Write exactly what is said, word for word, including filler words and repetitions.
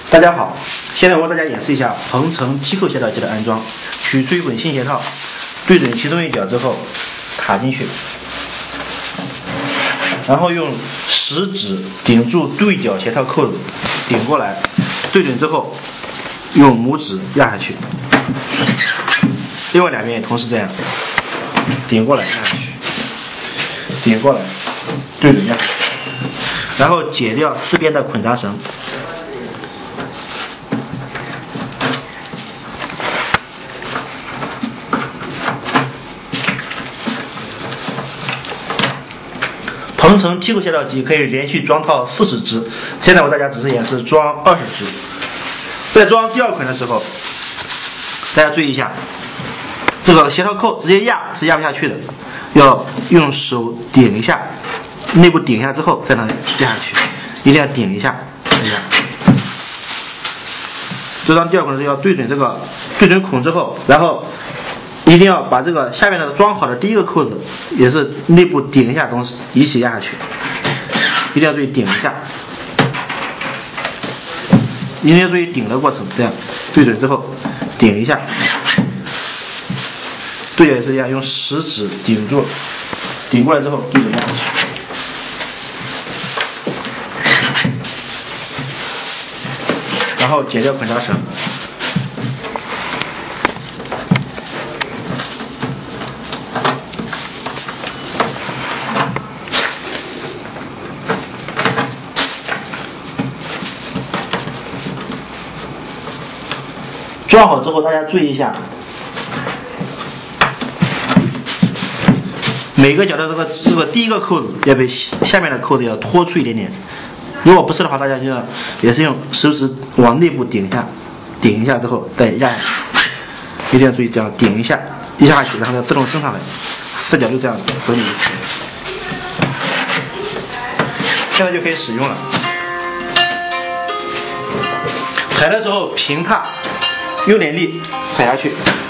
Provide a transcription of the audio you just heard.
大家好，现在我为大家演示一下鹏程梯扣斜套机的安装。取出一捆新鞋套，对准其中一角之后卡进去，然后用食指顶住对角鞋套扣子，顶过来，对准之后用拇指压下去，另外两边也同时这样，顶过来压下去，顶过来，对准压下去，然后解掉四边的捆扎绳。鹏程梯扣斜套机可以连续装套四十只，现在我大家只是演示装二十只。在装第二捆的时候，大家注意一下，这个鞋套扣直接压是压不下去的，要用手顶一下，内部顶一下之后再能压下去，一定要顶一下，一下。就装第二捆的时候要对准这个对准孔之后，然后一定要把这个下面的装好的第一个扣子也是内部顶一下，同时一起压下去，一定要注意顶一下，一定要注意顶的过程，这样对准之后顶一下，对角也是一样，用食指顶住，顶过来之后对准压下去，然后解掉捆扎绳。装好之后，大家注意一下，每个角的这个这个第一个扣子要比下面的扣子要拖出一点点。如果不是的话，大家就要也是用手指往内部顶一下，顶一下之后再压下去，一定要注意这样顶一下，一下去，然后它自动升上来，四角就这样整理。现在就可以使用了。踩的时候平踏。用点力踩下去。